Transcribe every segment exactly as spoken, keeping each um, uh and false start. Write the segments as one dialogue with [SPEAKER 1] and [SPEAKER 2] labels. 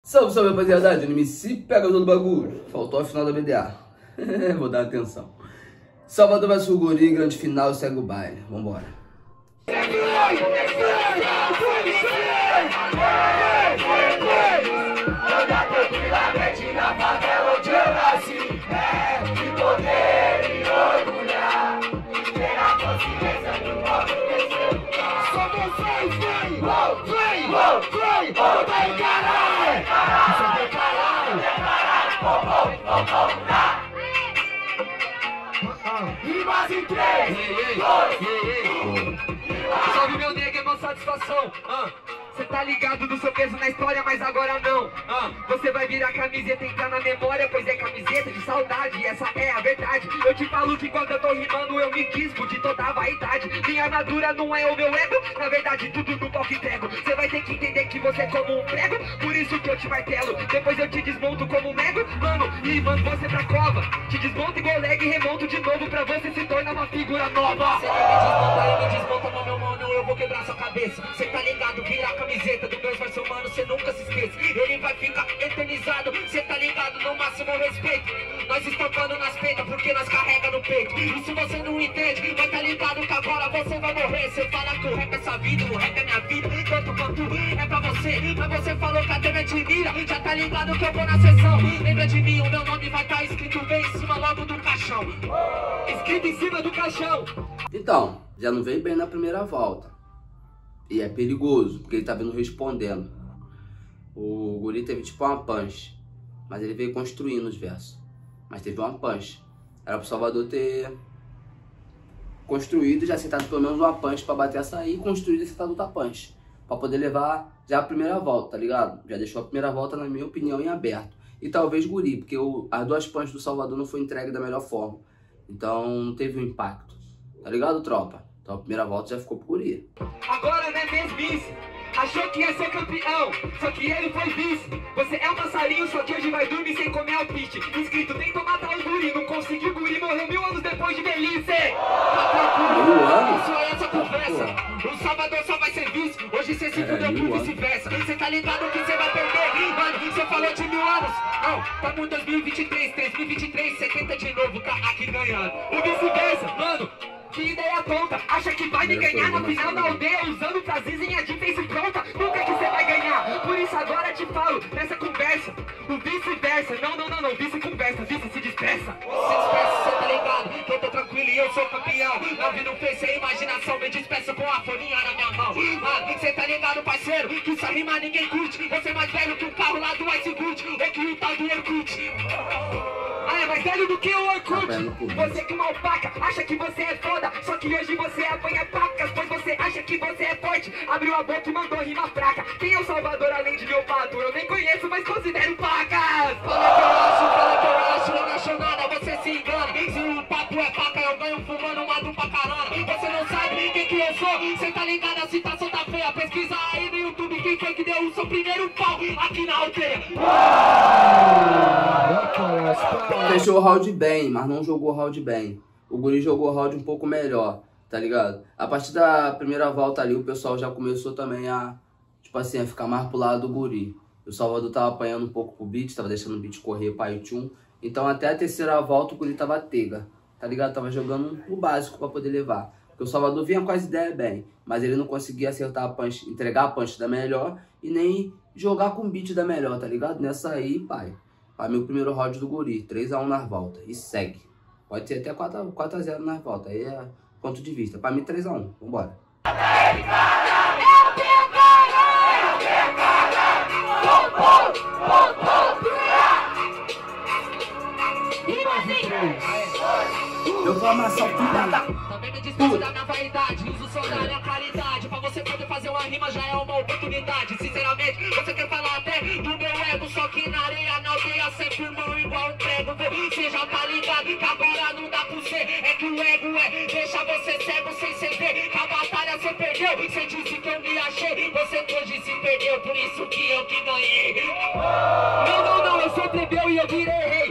[SPEAKER 1] Salve, salve, rapaziada, M C pega todo o bagulho. Faltou a final da B D A. Vou dar atenção. Salvador vai Guri, grande final, segue o baile. Vambora.
[SPEAKER 2] Rimas em três, dois, salve meu nego, é uma satisfação. Cê tá ligado do seu peso na história, mas agora não. Você vai virar camiseta, entrar na memória, pois é camiseta de saudade, essa é a verdade. Eu te falo que quando eu tô rimando eu me quispo de toda a vaidade. Minha armadura não é o meu ego, na verdade tudo no palco entrego. Cê vai ter que entender que você é como um prego, por isso que eu te martelo. Depois eu te desmonto como um nego, mano, e mando você pra cova. Te desmonto igual leg e remonto de novo pra você se tornar uma figura nova. Cê me desmonta, eu me desmonta, mas meu mano, eu vou quebrar sua cabeça. Cê tá ligado, vira a camiseta do meus versos, mano, cê nunca se esqueça. Ele vai ficar eternizado, cê tá ligado, no máximo respeito. Nós estampando nas peitas, porque nós carrega no peito. E se você não entende, vai tá ligado que agora você vai morrer. Cê fala que o rap é essa vida, o rap é minha vida, tanto quanto é pra você. Mas você falou que até me admira, já tá ligado que eu vou na sessão. Lembra de mim, o meu nome vai tá escrito bem em cima logo do caixão. Escrito em cima do caixão.
[SPEAKER 1] Então, já não veio bem na primeira volta. E é perigoso, porque ele tá vindo respondendo. O Guri teve tipo uma punch, mas ele veio construindo os versos. Mas teve uma punch. Era pro Salvador ter construído e já acertado pelo menos uma punch pra bater essa aí, e construído e acertado outra punch. Pra poder levar já a primeira volta, tá ligado? Já deixou a primeira volta, na minha opinião, em aberto. E talvez Guri, porque o, as duas punches do Salvador não foi entregue da melhor forma. Então não teve um impacto. Tá ligado, tropa? Então a primeira volta já ficou pro Guri.
[SPEAKER 2] Agora não é mesmice. Achou que ia ser campeão, só que ele foi vice. Você é um passarinho, só que hoje vai dormir sem comer alpiste. Inscrito, tentou matar o Guri, não conseguiu. Guri morreu mil anos depois de velhice. Tá tranquilo, só essa conversa. O Salvador só vai ser vice. Hoje cê se fudeu por vice-versa. Cê tá ligado que cê vai perder, mano, cê falou de mil anos. Não, tamo em dois mil e vinte e três, três mil e vinte e três, setenta de novo, tá aqui ganhando. O vice-versa, mano, que ideia tonta. Acha que vai me ganhar na final da aldeia usando frasezinha de face pronta? Nunca que você vai ganhar. Por isso agora te falo, nessa conversa, o vice-versa. Não, não, não, não, vice-conversa, vice se dispersa. Se dispersa, cê tá ligado, que eu tô tranquilo e eu sou campeão. Não vi no face a imaginação, me dispersa com a folhinha na minha mão. Mano, cê tá ligado, parceiro, que só rima ninguém curte. Você é mais velho que um carro lá do Ice Good, ou que o tal do Orkut. Ah, é mais velho do que o Orkut. Você que uma alpaca, acha que você é foda, só que hoje você apanha pacas, pois você acha que você é forte. Abriu a boca e mandou rima fraca. Quem é o Salvador além de meu pato? Eu nem conheço, mas considero pacas. Fala que eu acho, fala que eu acho, não acho nada, você se engana. Se o papo é paca, eu ganho fumando uma dupla carona. Você não sabe quem que eu sou, cê tá ligado, a citação tá feia. Pesquisa aí no YouTube quem foi que deu o seu primeiro pau aqui na aldeia.
[SPEAKER 1] Fechou o round bem, mas não jogou o round bem. O Guri jogou o round um pouco melhor, tá ligado? A partir da primeira volta ali, o pessoal já começou também a, tipo assim, a ficar mais pro lado do Guri. O Salvador tava apanhando um pouco pro beat, tava deixando o beat correr para o tchum. Então até a terceira volta o Guri tava tega, tá ligado? Tava jogando o básico pra poder levar. Porque o Salvador vinha com as ideias bem, mas ele não conseguia acertar a punch, entregar a punch da melhor e nem jogar com o beat da melhor, tá ligado? Nessa aí, pai. Pra mim, o primeiro round do Guri, três a um nas voltas. E segue. Pode ser até quatro a zero nas voltas. Aí é ponto de vista. Pra mim, três a um. Vambora. Eu vou amassar o filho da...
[SPEAKER 2] Também me despeço da minha vaidade, uso só da minha caridade. Pra você poder fazer uma rima já é uma oportunidade. Sinceramente, você quer falar até do meu ego, só que na areia, na aldeia, cê firmou igual um prego. Você já tá ligado que agora não dá pro ser. É que o ego é, deixa você cego sem cê ver. Que a batalha cê perdeu, cê disse que eu me achei. Você hoje se perdeu, por isso que eu que ganhei. Não, não, não, eu sou plebeu e eu virei rei. Eu não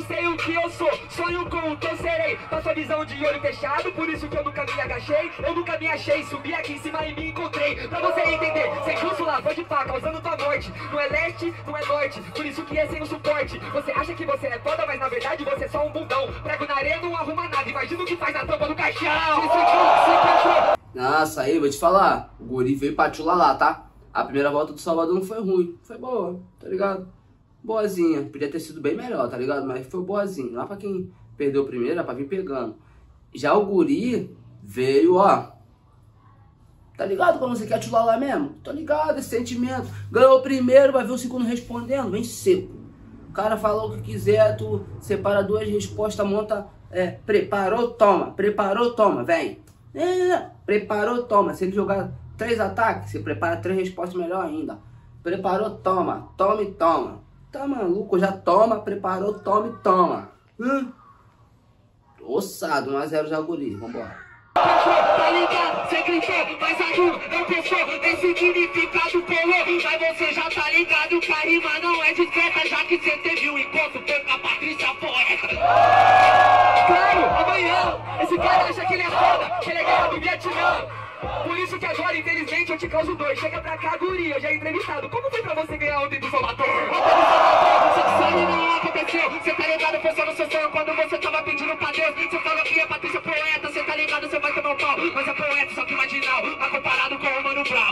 [SPEAKER 2] sei o que eu sou, sonho com o que eu serei. Faço a visão de olho fechado, por isso que eu nunca me agachei. Eu nunca me achei, subi aqui em cima e me encontrei. Pra você entender, sem curso lá, vou de pá, causando tua morte. Não é leste, não é norte, por isso que é sem o suporte. Você acha que você é foda, mas na verdade você é só um bundão. Prego na areia, não arruma nada, imagina o que faz na tampa do caixão. Se sentiu, se encontrou.
[SPEAKER 1] Nossa, aí, vou te falar, o guri veio pra lá, tá? A primeira volta do Salvador não foi ruim, foi boa, tá ligado? Boazinha, podia ter sido bem melhor, tá ligado? Mas foi boazinha, não é pra quem perdeu o primeiro, é pra vir pegando. Já o guri veio, ó, tá ligado como você quer atirar lá mesmo? Tô ligado, esse sentimento. Ganhou o primeiro, vai ver o segundo respondendo, vem seco. O cara falou o que quiser, tu separa duas respostas, monta, é, preparou, toma, preparou, toma, vem. É, preparou, toma, se ele jogar três ataques, você prepara três respostas melhor ainda. Preparou, toma, toma e toma. Tá maluco, já toma, preparou, toma e toma. Hum? Ossado, um a zero já guri, vambora.
[SPEAKER 2] Tá ligado, cê gritou, mas a rua não pensou em significado pelo. Mas você já tá ligado que a rima não é discreta, já que cê teve um encontro com a Patrícia Poeta. Claro, amanhã, esse cara acha que ele é foda, que ele é guerra do Vietnã. Por isso que agora, infelizmente, eu te causo dor. Chega pra cá, guri, eu já entrevistado. Como foi pra você ganhar ontem do Salvador? Você que sabe não aconteceu. Você tá ligado, foi só no seu sonho quando você tava pedindo pra Deus. Você falou que é Patrícia Poeta, você tá ligado, você vai tomar um pau. Mas é poeta, só que marginal, tá comparado com o Mano Brown.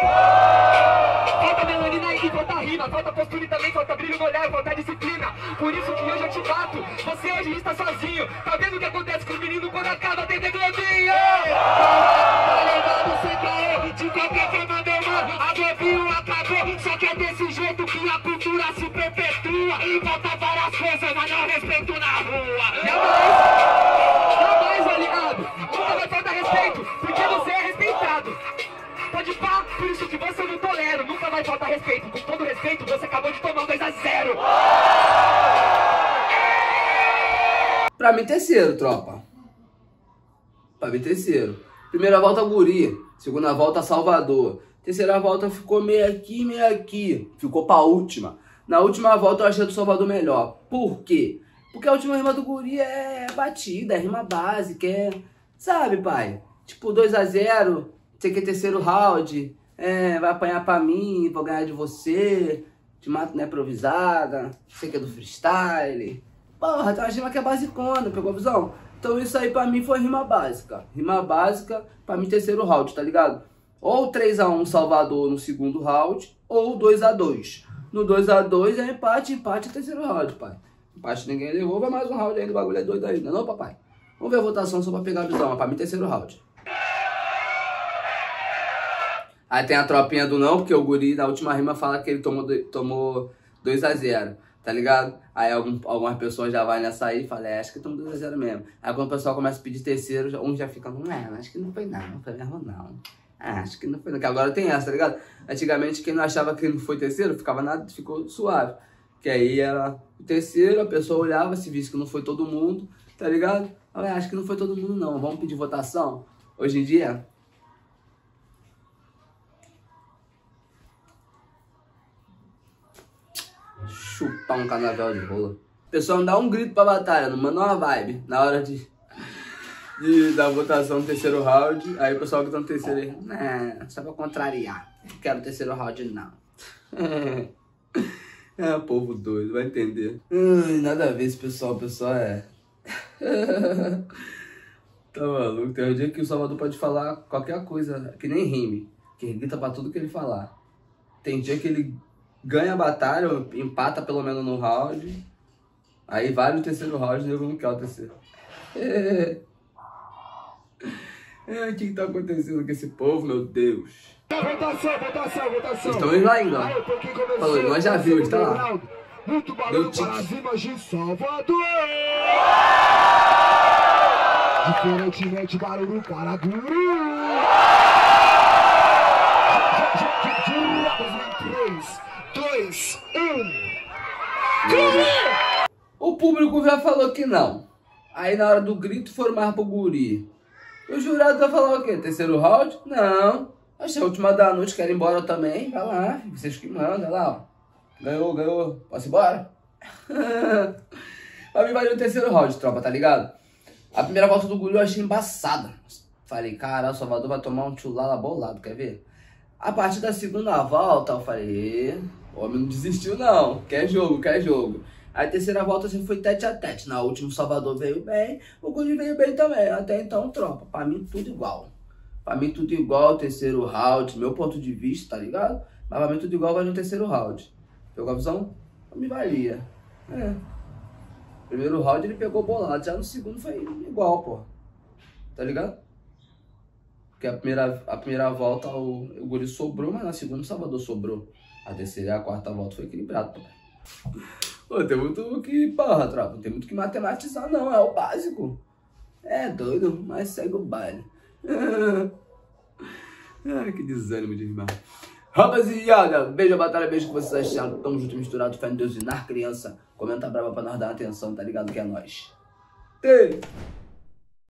[SPEAKER 2] Falta melanina e falta rima, falta postura e também falta brilho no olhar, falta disciplina. Por isso que hoje eu te bato, você hoje está sozinho. Tá vendo o que acontece com o menino quando acaba a T V Globinho? De qualquer forma, meu mano, a Globinho acabou. Só que é desse jeito que a cultura se perpetua. Falta várias coisas, mas não respeito na rua. Jamais, jamais, aliado. Nunca vai faltar respeito, porque você é respeitado. Pode pá, por isso que você eu não tolero. Nunca vai faltar respeito, com todo respeito, você acabou de tomar um dois a zero.
[SPEAKER 1] Pra mim, terceiro, tropa. Pra mim, terceiro. Primeira volta, guri. Segunda volta, Salvador. Terceira volta ficou meio aqui, meio aqui. Ficou pra última. Na última volta eu achei do Salvador melhor. Por quê? Porque a última rima do guri é batida, é rima básica, é... Sabe, pai? Tipo, dois a zero, sei que é terceiro round, é, vai apanhar pra mim, vou ganhar de você, te mato na improvisada, sei que é do freestyle. Porra, tem uma rima que é basicona, pegou a visão? Então isso aí pra mim foi rima básica. Rima básica, pra mim terceiro round, tá ligado? Ou três a um Salvador no segundo round, ou dois a dois. No dois a dois é empate, empate é terceiro round, pai. Empate ninguém levou, vai mais um round ainda, o bagulho é doido ainda, não, papai? Vamos ver a votação só pra pegar a visão, mas pra mim terceiro round. Aí tem a tropinha do não, porque o guri na última rima fala que ele tomou, tomou dois a zero. Tá ligado? Aí algum, algumas pessoas já vai nessa aí e falam, é, acho que estamos dois a zero mesmo. Aí quando o pessoal começa a pedir terceiro, um já fica, não é, acho que não foi não, não foi mesmo não. Ah, acho que não foi não, que agora tem essa, tá ligado? Antigamente quem não achava que não foi terceiro, ficava nada, ficou suave. Que aí era o terceiro, a pessoa olhava, se visse que não foi todo mundo, tá ligado? Eu acho que não foi todo mundo não, vamos pedir votação? Hoje em dia... Chupar um canavial de rola. O pessoal não dá um grito pra batalha, não manda uma vibe. Na hora de, de dar votação no terceiro round, aí o pessoal que tá no terceiro aí, né, só pra contrariar. Não quero o terceiro round, não. É, povo doido, vai entender. Ai, nada a ver esse pessoal, o pessoal é... Tá maluco, tem um dia que o Salvador pode falar qualquer coisa, que nem rime, que ele grita pra tudo que ele falar. Tem dia que ele ganha a batalha, empata pelo menos no round, aí vai no terceiro round e eu não quero o terceiro. É... É, o que tá acontecendo com esse povo, meu Deus?
[SPEAKER 2] Votação, votação, votação.
[SPEAKER 1] Estamos lá ainda. Falou, nós já vimos, tá lá.
[SPEAKER 2] Muito barulho para as rimas de Salvador. Diferentemente, barulho para guru. três, dois, um.
[SPEAKER 1] O público já falou que não. Aí na hora do grito foram mais pro guri. O jurado vai falar o quê? Terceiro round? Não. Achei a última da noite, quero ir embora também. Vai lá, vocês que mandam, lá, ó. Ganhou, ganhou. Posso ir embora? Pra mim valeu o terceiro round, tropa, tá ligado? A primeira volta do Guri eu achei embaçada. Falei, cara, o Salvador vai tomar um tchulala bolado, quer ver? A partir da segunda volta, eu falei, o homem não desistiu não, quer jogo, quer jogo. Aí a terceira volta assim, foi tete a tete. Na última o Salvador veio bem, o Guri veio bem também. Até então, tropa, pra mim tudo igual. Pra mim tudo igual, terceiro round, meu ponto de vista, tá ligado? Mas pra mim tudo igual vai no terceiro round. Pegou a visão? Não me valia. É. Primeiro round ele pegou bolado, já no segundo foi igual, pô. Tá ligado? Porque a primeira, a primeira volta o, o Guri sobrou, mas na segunda o Salvador sobrou. A terceira e a quarta volta foi equilibrado, pô. Pô, tem muito que, porra, tropa, não tem muito que matematizar não, é o básico. É doido, mas segue o baile. Ai, que desânimo de rimar. Rapaziada, beijo a batalha, beijo que vocês acharam. Tamo junto, misturado, fé em Deus e na criança. Comenta brava pra nós dar atenção, tá ligado que é nóis. Ei.